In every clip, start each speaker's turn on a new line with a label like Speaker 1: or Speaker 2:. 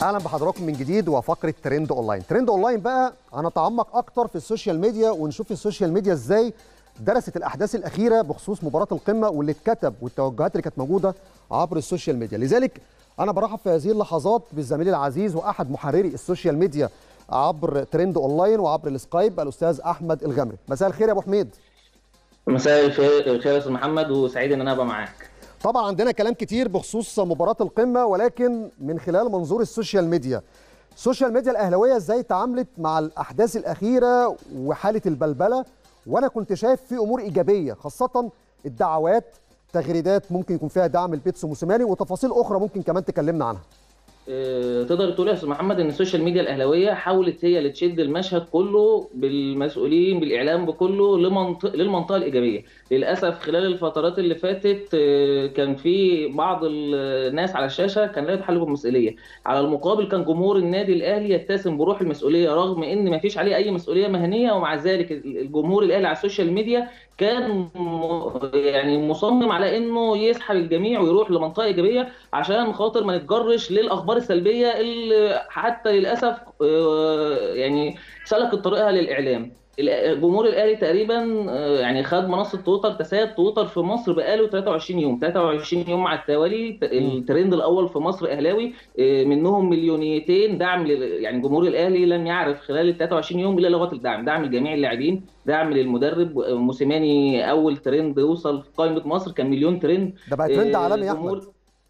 Speaker 1: اهلا بحضراتكم من جديد وفقره ترند اونلاين. ترند اونلاين بقى هنتعمق اكتر في السوشيال ميديا ونشوف السوشيال ميديا ازاي درست الاحداث الاخيره بخصوص مباراه القمه واللي اتكتب والتوجهات اللي كانت موجوده عبر السوشيال ميديا. لذلك انا برحب في هذه اللحظات بالزميل العزيز واحد محرري السوشيال ميديا عبر ترند اونلاين وعبر السكايب الاستاذ احمد الغمري. مساء الخير يا ابو حميد.
Speaker 2: مساء الخير يا استاذ محمد، وسعيد ان انا ابقى معاك.
Speaker 1: طبعا عندنا كلام كتير بخصوص مباراة القمة، ولكن من خلال منظور السوشيال ميديا. السوشيال ميديا الأهلاوية ازاي تعاملت مع الأحداث الأخيرة وحالة البلبلة؟ وأنا كنت شايف في أمور إيجابية، خاصة الدعوات، تغريدات ممكن يكون فيها دعم لبيتسو موسيماني وتفاصيل أخرى ممكن كمان تكلمنا عنها.
Speaker 2: تقدر تقول يا استاذ محمد ان السوشيال ميديا الاهلاويه حاولت هي اللي تشد المشهد كله بالمسؤولين بالاعلام بكله للمنطقه الايجابيه. للاسف خلال الفترات اللي فاتت كان في بعض الناس على الشاشه كان لا يتحلوا بالمسؤوليه. على المقابل كان جمهور النادي الاهلي يتسم بروح المسؤوليه رغم ان ما فيش عليه اي مسؤوليه مهنيه، ومع ذلك الجمهور الاهلي على السوشيال ميديا كان يعني مصمم على انه يسحب الجميع ويروح لمنطقه ايجابيه عشان خاطر ما نتجرش للاخبار السلبيه اللي حتى للاسف يعني سلكت طريقها للاعلام. الجمهور الاهلي تقريبا يعني خد منصه تويتر، تسيد تويتر في مصر بقاله 23 يوم على التوالي. الترند الاول في مصر اهلاوي، منهم مليونيتين دعم يعني جمهور الاهلي لم يعرف خلال ال 23 يوم الا لغه الدعم، دعم لجميع اللاعبين، دعم للمدرب موسيماني. اول ترند يوصل في قائمه مصر كان مليون ترند.
Speaker 1: ده بقى ترند عالمي يا احمد.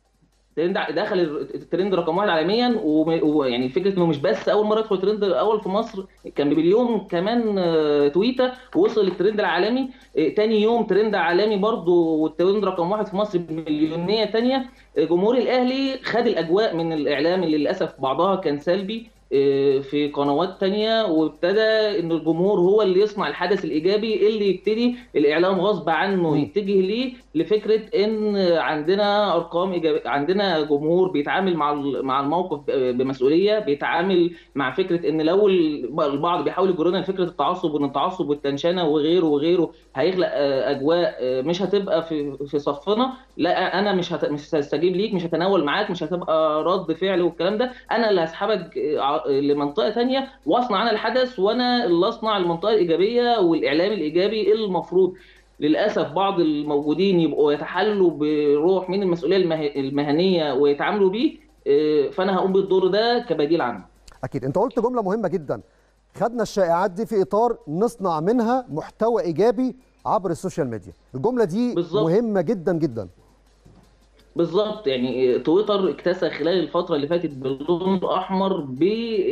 Speaker 2: دخل الترند رقم 1 عالميا، ويعني فكره انه مش بس اول مره يدخل الترند الاول في مصر، كان بمليون كمان تويته ووصل للترند العالمي. تاني يوم ترند عالمي برضه، والترند رقم 1 في مصر بمليونيه ثانيه. جمهور الاهلي خد الاجواء من الاعلام اللي للاسف بعضها كان سلبي في قنوات تانية، وابتدى ان الجمهور هو اللي يصنع الحدث الايجابي اللي يبتدي الاعلام غصب عنه يتجه ليه، لفكره ان عندنا ارقام ايجابيه، عندنا جمهور بيتعامل مع الموقف بمسؤوليه، بيتعامل مع فكره ان لو البعض بيحاول يجرنا لفكره التعصب، وان التعصب والتنشنه وغيره وغيره هيخلق اجواء مش هتبقى في صفنا. لا، انا مش هستجيب ليك، مش هتناول معاك، مش هتبقى رد فعل والكلام ده، انا اللي هسحبك لمنطقه ثانيه واصنع انا الحدث، وانا اللي اصنع المنطقه الايجابيه والاعلام الايجابي المفروض. للاسف بعض الموجودين يبقوا يتحلوا بروح من المسؤوليه المهنيه ويتعاملوا بيه، فانا هقوم بالدور ده كبديل عنه.
Speaker 1: اكيد انت قلت جمله مهمه جدا، خدنا الشائعات دي في اطار نصنع منها محتوى ايجابي عبر السوشيال ميديا. الجمله دي بالزبط. مهمه جدا جدا.
Speaker 2: بالظبط، يعني تويتر اكتسى خلال الفتره اللي فاتت باللون الاحمر ب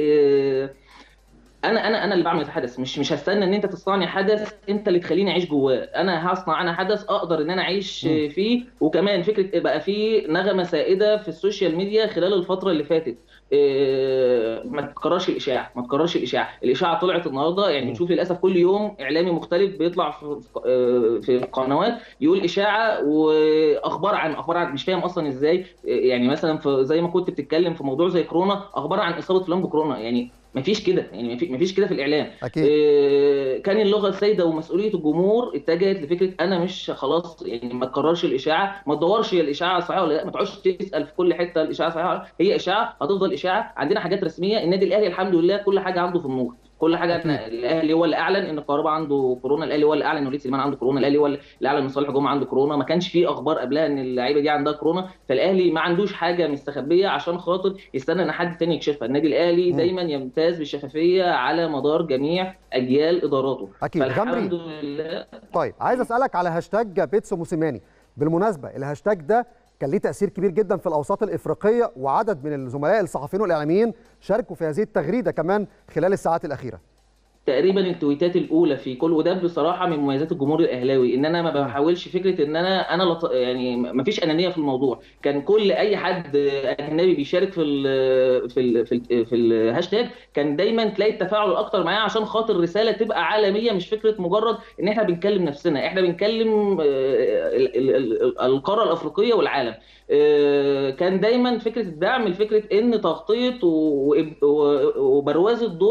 Speaker 2: انا اللي بعمل الحدث، مش هستنى ان انت تصنعني حدث انت اللي تخليني اعيش جواه، انا هصنع انا حدث اقدر ان انا اعيش فيه. وكمان فكره بقى في نغمه سائده في السوشيال ميديا خلال الفتره اللي فاتت، ما تكررش الاشاعه، ما تكررش الاشاعه. الاشاعه طلعت النهارده، يعني بنشوف للاسف كل يوم اعلامي مختلف بيطلع في القنوات يقول اشاعه واخبار عن مش فاهم اصلا ازاي. يعني مثلا زي ما كنت بتتكلم في موضوع زي كورونا، اخبار عن اصابه فلان بكورونا، يعني مفيش كده، يعني مفيش كده في الاعلام.
Speaker 1: أكيد.
Speaker 2: كان اللغه السائده ومسؤوليه الجمهور اتجهت لفكره انا مش خلاص، يعني ما تكررش الاشاعه، ما تدورش هي الاشاعه صحيحه ولا لا، ما تقعدش تسال في كل حته الاشاعه صحيحه، هي اشاعه هتفضل اشاعه. عندنا حاجات رسميه، النادي الاهلي الحمد لله كل حاجه عنده في النور، كل حاجه. الاهلي هو اللي اعلن ان الكهرباء عنده كورونا، الاهلي هو اللي اعلن ان وليد سليمان عنده كورونا، الاهلي هو اللي اعلن ان صالح جمعه عنده كورونا. ما كانش فيه اخبار قبلها ان اللعيبه دي عندها كورونا، فالاهلي ما عندوش حاجه مستخبيه عشان خاطر يستنى ان حد تاني يكشفها. النادي الاهلي دايما يمتاز بالشفافيه على مدار جميع اجيال اداراته.
Speaker 1: اكيد.
Speaker 2: فالحمد لله.
Speaker 1: طيب عايز اسالك على هاشتاج بيتسو موسيماني. بالمناسبه الهاشتاج ده كان ليه تاثير كبير جدا في الاوساط الافريقيه، وعدد من الزملاء الصحفيين والاعلاميين شاركوا في هذه التغريده كمان خلال الساعات الاخيره.
Speaker 2: تقريبا التويتات الاولى في كل، وده بصراحه من مميزات الجمهور الاهلاوي، ان انا ما بحاولش فكره ان انا يعني ما فيش انانيه في الموضوع. كان كل اي حد اجنبي بيشارك في الهاشتاج كان دايما تلاقي التفاعل اكتر معاه، عشان خاطر الرساله تبقى عالميه، مش فكره مجرد ان احنا بنكلم نفسنا، احنا بنكلم القاره الافريقيه والعالم. كان دايما فكره الدعم لفكره ان تغطيه وبرواز الدور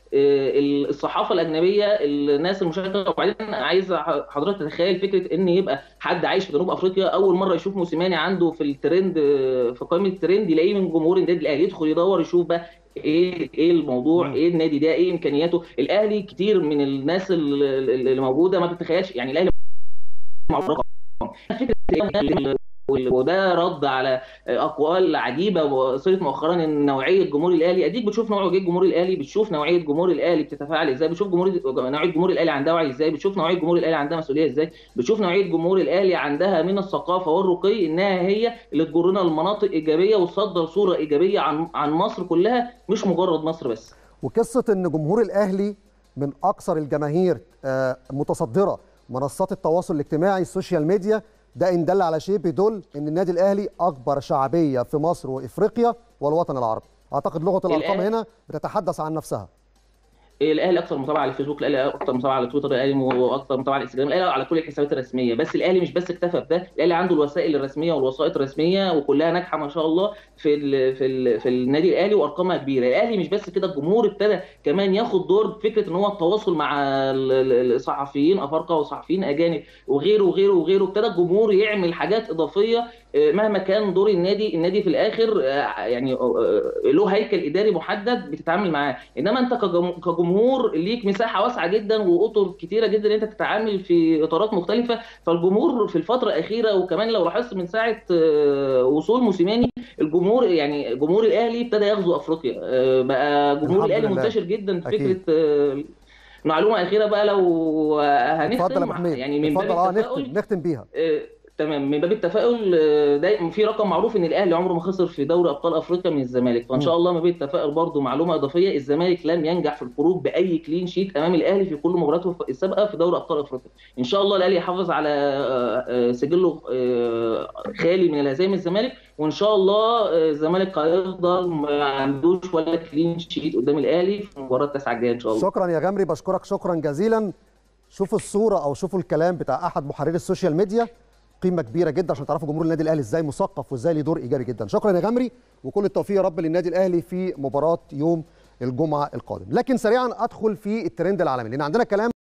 Speaker 2: الصحافه الاجنبيه، الناس المشاركه. وبعدين عايز حضرتك تتخيل فكره ان يبقى حد عايش في جنوب افريقيا اول مره يشوف موسيماني عنده في الترند، في قائمه الترند، يلاقيه من جمهور النادي الاهلي، يدخل يدور يشوف بقى ايه الموضوع، ايه النادي ده، ايه امكانياته. الاهلي كتير من الناس اللي موجوده ما بتتخيلش، يعني الاهلي معروف فكره. وده رد على اقوال عجيبه وصلت مؤخرا ان نوعيه جمهور الاهلي، اديك بتشوف نوعيه جمهور الاهلي، بتشوف نوعيه جمهور الاهلي بتتفاعل ازاي، بتشوف نوعيه جمهور الاهلي عندها وعي ازاي، بتشوف نوعيه جمهور الاهلي عندها مسؤوليه ازاي، بتشوف نوعيه جمهور الاهلي عندها من الثقافه والرقي انها هي اللي تجرنا لمناطق ايجابيه وتصدر صوره ايجابيه عن مصر كلها، مش مجرد مصر بس.
Speaker 1: وقصه ان جمهور الاهلي من اكثر الجماهير متصدره منصات التواصل الاجتماعي السوشيال ميديا، ده ان دل على شيء بيدل ان النادي الاهلي اكبر شعبيه في مصر وافريقيا والوطن العربي. اعتقد لغه الارقام هنا بتتحدث عن نفسها.
Speaker 2: الاهلي اكثر متابعه على الفيسبوك، الاهلي اكثر متابعه على تويتر، الاهلي اكثر متابعه على الانستجرام، الاهلي على كل الحسابات الرسميه. بس الاهلي مش بس اكتفى بده، الاهلي عنده الوسائل الرسميه والوسائط الرسميه وكلها ناجحه ما شاء الله في النادي الاهلي وارقامها كبيره. الاهلي مش بس كده، الجمهور ابتدى كمان ياخد دور فكره ان هو التواصل مع الصحفيين افارقه وصحفيين اجانب وغيره وغيره وغيره. ابتدى الجمهور يعمل حاجات اضافيه مهما كان دور النادي في الاخر يعني له هيكل اداري محدد بتتعامل معاه. انما انت كجمهور ليك مساحه واسعه جدا واطر كتيره جدا ان انت تتعامل في اطارات مختلفه. فالجمهور في الفتره الاخيره، وكمان لو لاحظت من ساعه وصول موسيماني، الجمهور يعني جمهور الاهلي ابتدى يغزو افريقيا. بقى جمهور الاهلي منتشر جدا في فكره. معلومه اخيره بقى لو هنختم، يعني من باب التفاؤل
Speaker 1: نختم بيها.
Speaker 2: تمام، من باب التفاؤل، دايما في رقم معروف ان الاهلي عمره ما خسر في دوري ابطال افريقيا من الزمالك، فان شاء الله من باب التفاؤل برضو معلومه اضافيه، الزمالك لم ينجح في الخروج باي كلين شيت امام الاهلي في كل مباراته السابقه في دوري ابطال افريقيا. ان شاء الله الاهلي يحافظ على سجله خالي من الهزائم الزمالك، وان شاء الله الزمالك هيفضل ما عندوش ولا كلين شيت قدام الاهلي في مباراه التاسعه الجايه ان شاء الله.
Speaker 1: شكرا يا غمري، بشكرك شكرا جزيلا. شوفوا الصوره او شوفوا الكلام بتاع احد محرري السوشيال ميديا، قيمه كبيره جدا عشان تعرفوا جمهور النادي الاهلي ازاي مثقف وازاي له دور ايجابي جدا. شكرا يا غمري، وكل التوفيق يا رب للنادي الاهلي في مباراه يوم الجمعه القادم. لكن سريعا ادخل في الترند العالمي لان عندنا كلام